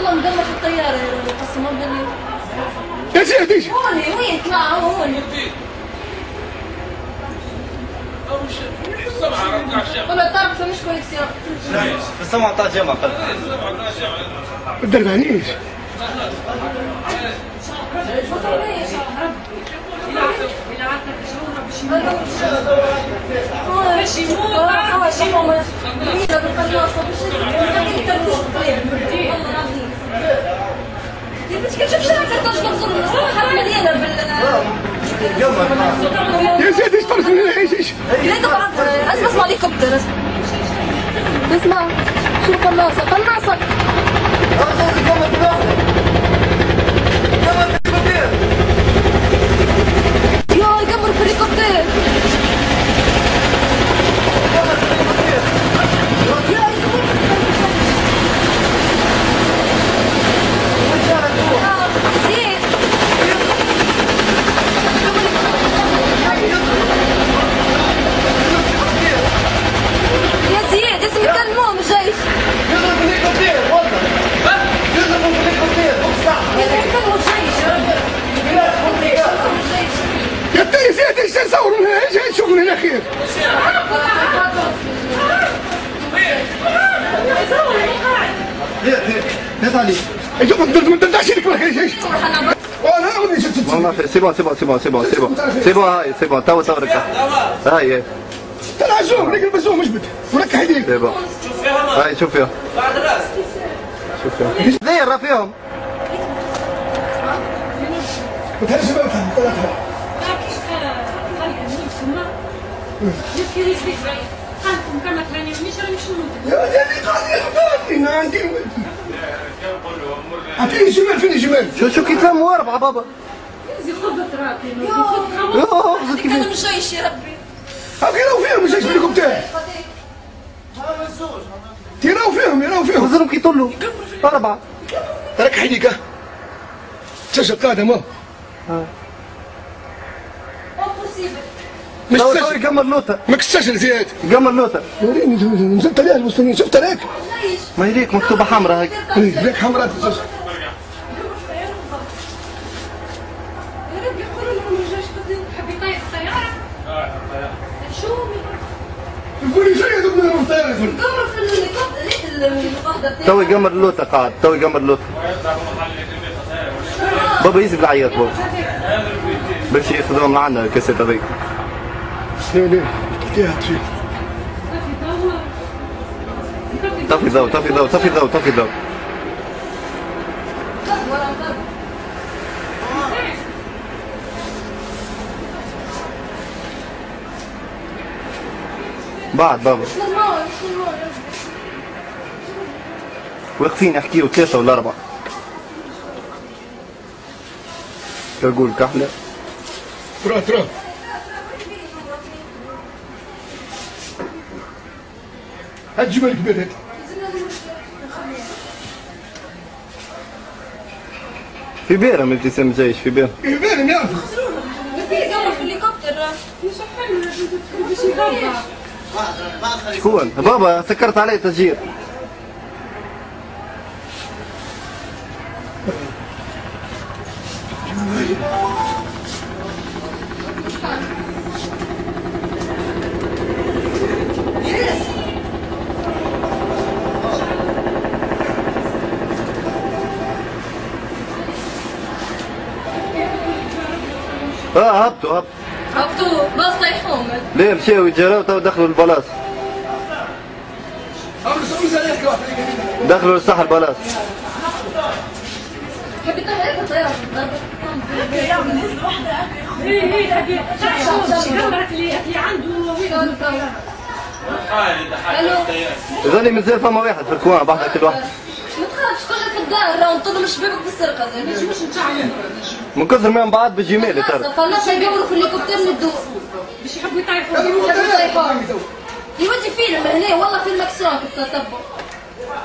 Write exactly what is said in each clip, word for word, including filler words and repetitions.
والله مدمر في الطياره يقسموا لي. يا سيدي هوني وين طلع هو هوني. والله تعرف مش كويس يا. في السمعة تاع الجامعة قلت. ما تدربانيش. يا سيدي ايش طرف من ايش ايش؟ لا طبعا اسمع اسمع هليكوبتر اسمع شو قناصة قناصة يا يقمر في الهليكوبتر يا سيدي ايش تصور من هنا؟ ايش شغل هنا خير؟ هات علي. ايش ما تدعش لك ايش ايش؟ وانا اغني شفت والله سي بون سي بون سي بون سي بون سي بون سي بون هاي سي بون تو تو ركع هاي هاي طلع زوم لك البزوم مجبد وركع يديك سي بون هاي شوف فيهم بعد الراس شوف فيهم دير راه فيهم ما تهرش ما تفهم ثلاثة يا ولدي قاعد يخبرني عندي عطيني جمال فيني جمال شو شو كيتلموا أربعة بابا يوه كانوا مش جايش يا ربي هاك يراو فيهم مش جايش بالهليكوبتر يراو فيهم يراو فيهم وزنهم كيطلوا أربعة راك حيديك تشجع قادم اه مش تسجل قمر لوطة ما تستسهل زياد قمر لوطة وريني نزلت عليها المستنيين شفت عليك ما يليك مكتوبة حمراء هيك ليك حمراء تسجل قولي شو يا ابن الطيارة قمر في الهليكوبتر توي قمر لوطة قاعد توي قمر لوطة بابا يزيد العياط بابا باش ياخذوهم معنا الكاسات هذيك ليه ليه تحكيها تشي طفي ضوء طفي ضوء طفي ضوء طفي ضوء بعد بابا واقفين يحكيوا ثلاثة ولا أربعة تقول كحلة ترى ترى هات جبل كبير هات في بيرم ابتسام جايش في بيرم في بيرم يعرف في قمر في الهليكوبتر شكون بابا سكرت عليه تسجيل اه هبطوا هبطوا هبطوا باص طيحهم ليه مشاو يتجراو تو دخلوا البلاص دخلوا للصح البلاص حبي تطير الطيارة ظني مازال فما واحد في الكوان بحث كل واحد ما تخافش كلنا في الدار راهو نطلوا شبابك بالسرقة زين مش مش نتعلم من كثر ما بعض بالجمال ترى فالناس يدوروا في الهليكوبتر ندور باش يحبوا يطيحوا يحبوا يطيحوا يودي فيلم هنا والله فيلم اكسون تتبع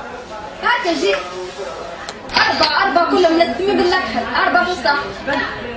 هكا جي أربعة أربعة كلهم مندمين باللكحل أربعة مستحيل